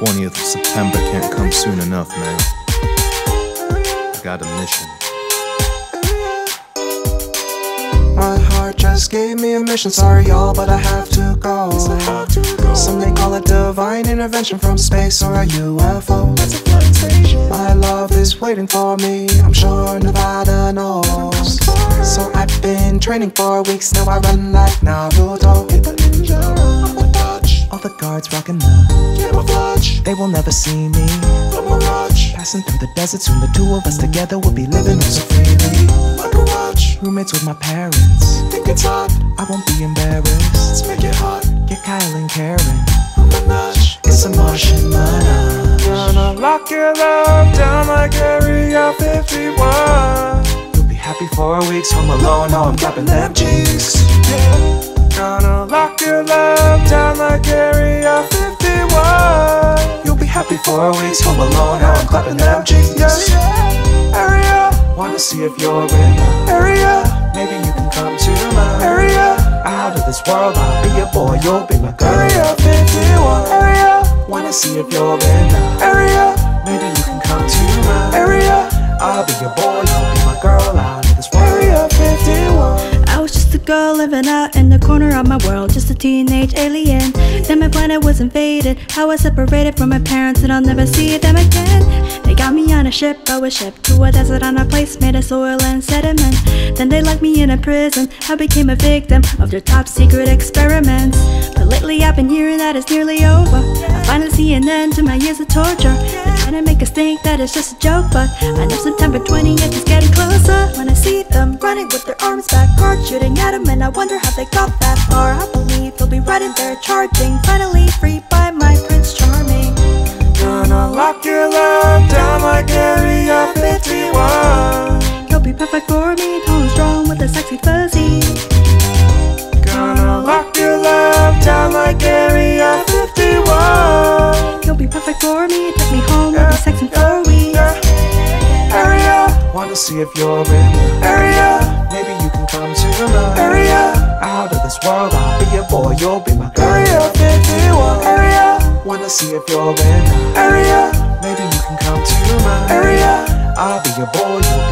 20th of September can't come soon enough, man. I got a mission. My heart just gave me a mission. Sorry y'all, but I have to go. Some may call it divine intervention from space or a UFO. My love is waiting for me, I'm sure Nevada knows. So I've been training for weeks, now I run like Naruto. Hit the ninja, I'm the dodge. All the guards rocking the camouflage. They will never see me, the mirage. Passing through the desert, soon the two of us together will be living oh so freely. My garage, roommates with my parents. Think it's hot, I won't be embarrassed. Let's make it hot, get Kyle and Karen. Menage, it's a Martian menage. Gonna lock your love down like Area 51. You'll be happy for weeks, home alone, now I'm clapping them cheeks. Yeah. Gonna lock your love down like Area 51. You'll be happy for weeks, home alone, now I'm clapping them cheeks. Yeah. Area, wanna see if you're in the area. Maybe you can come to my area. Out of this world, I'll be your boy, you'll be my girl. Area 51. Area, wanna see if you're in the area. Maybe you can come to my area. I'll be your boy, you'll be my girl. Out of this world. Area 51. I was just a girl living out in the corner of my world, just a teenage alien. Then my planet was invaded. I was separated from my parents and I'll never see them again. They got me on a ship, I was shipped to a desert on a place made of soil and sediment. Then they locked me in a prison, I became a victim of their top secret experiments. But lately I've been hearing that it's nearly over. I finally see an end to my years of torture. They're trying to make us think that it's just a joke, but I know September 20th is getting closer. When I see them running with their arms back, guards shooting at them, and I wonder how they got that far. I believe they'll be right in there charging, finally free by my Prince Charming. Gonna lock your love down like Area 51. You'll be perfect for me, tall and strong with a sexy fuzzy. Gonna lock your love down like Area 51. You'll be perfect for me, take me home, we'll be sexy for weeks. Area, wanna see if you're in the area. Maybe you can come to my area. Out of this world, I'll be your boy, you'll be my girl. Area 51. Area, wanna see if you're in the area. Maybe you can come to my area. I'll be your boy, you'll be